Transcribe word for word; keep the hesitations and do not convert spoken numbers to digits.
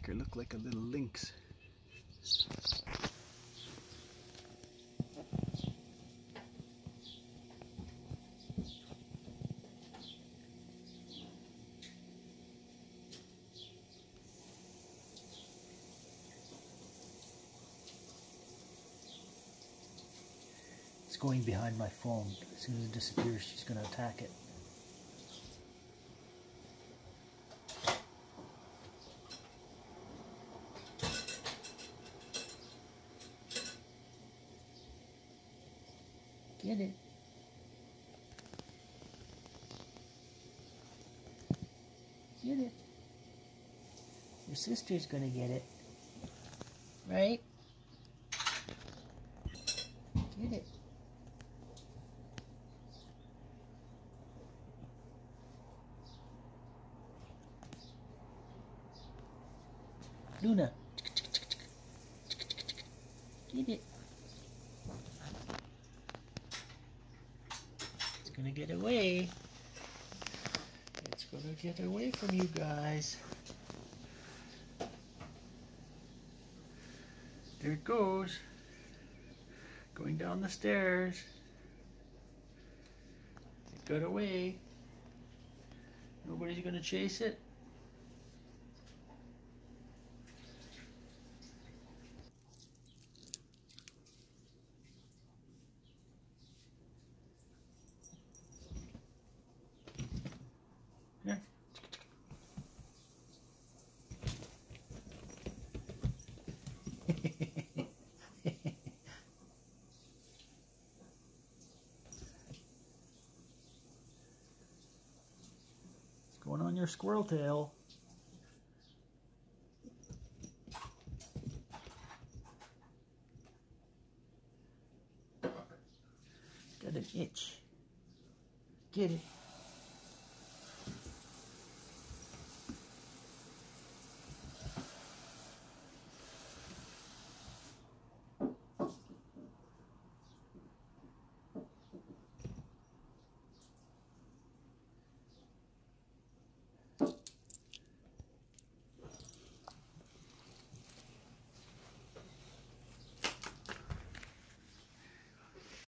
her look like a little lynx. It's going behind my phone. As soon as it disappears, she's going to attack it. Get it. Get it. Your sister's gonna get it. Right? Get it. Luna. Get it. It's gonna get away. It's gonna get away from you guys. There it goes. Going down the stairs. It got away. Nobody's gonna chase it. Here. What's going on your squirrel tail? Got an itch. Get it.